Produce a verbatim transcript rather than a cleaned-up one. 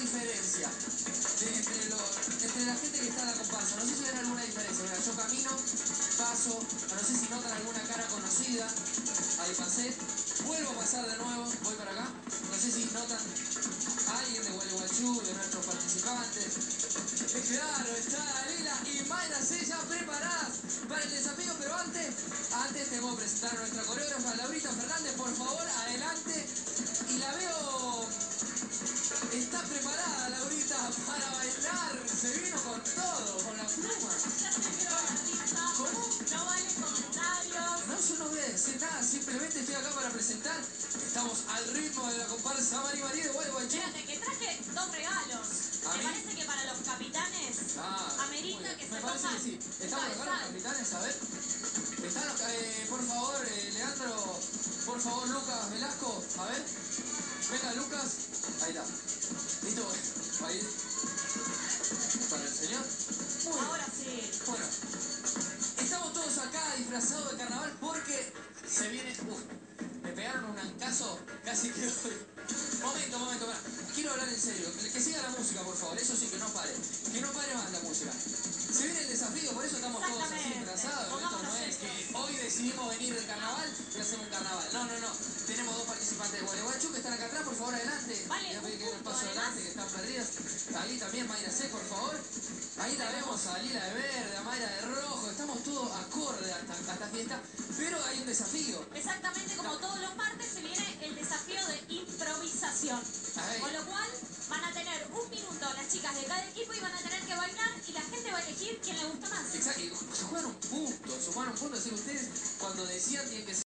diferencia de entre, lo, entre la gente que está en la comparsa. No sé si ven alguna diferencia. Mira, yo camino, paso, no sé si notan alguna cara conocida. Ahí pasé, vuelvo a pasar de nuevo, voy para acá. No sé si notan a alguien de Gualeguaychú, de nuestros participantes. Claro, está Dalila y Mayra C ya preparadas para el desafío, pero antes, antes tengo que presentar a nuestra coreógrafa, Laurita Fernández, por favor, adelante. Y la veo, está preparada Laurita para bailar, se vino con todo, con la pluma. ¿Cómo? No valen comentarios. No, yo no voy a decir nada, simplemente estoy acá para presentar. Estamos al ritmo de la comparsa Mari María de Gualeguaychú. Espérate, que traje dos regalos. ¿A ¿Te mí? parece que para los capitanes Ah, amerita que me se parece pongan que sí. un ¿Estamos acá los cabezal? capitanes? A ver. Están los, eh, por favor, eh, Leandro, por favor, Lucas Velasco, a ver. Venga, Lucas. Ahí está. ¿Listo? Ahí. Para el señor. Muy bien. Ahora sí. Bueno, estamos todos acá disfrazados de carnaval porque se viene... Uf, me pegaron un ancazo, casi que doy. Momento, momento, pará. Quiero hablar en serio. Que siga la música, por favor. Eso sí, que no pare. Que no pare más la música. Se viene el desafío, por eso estamos todos así disfrazados. Esto Pongámonos no es que serios. hoy decidimos venir del carnaval y hacemos un carnaval. No, no, no. Tenemos dos participantes de Gualeguaychú que están acá atrás, por favor, adelante. Vale, Voy a pedir un que den el punto, paso además. adelante, que están perdidos. Ahí también, Mayra C, por favor. Ahí la vemos a Lila de verde, a Mayra de rojo. Estamos todos acorde a esta, a esta fiesta, pero hay un desafío. Exactamente como todos los martes se viene el desafío de improvisación. Ahí. Con lo cual van a tener un minuto las chicas de cada equipo y van a tener que bailar y la gente va a elegir quién le gusta más. Exacto, se juegan un punto, suman un punto, así que ustedes cuando decían tienen que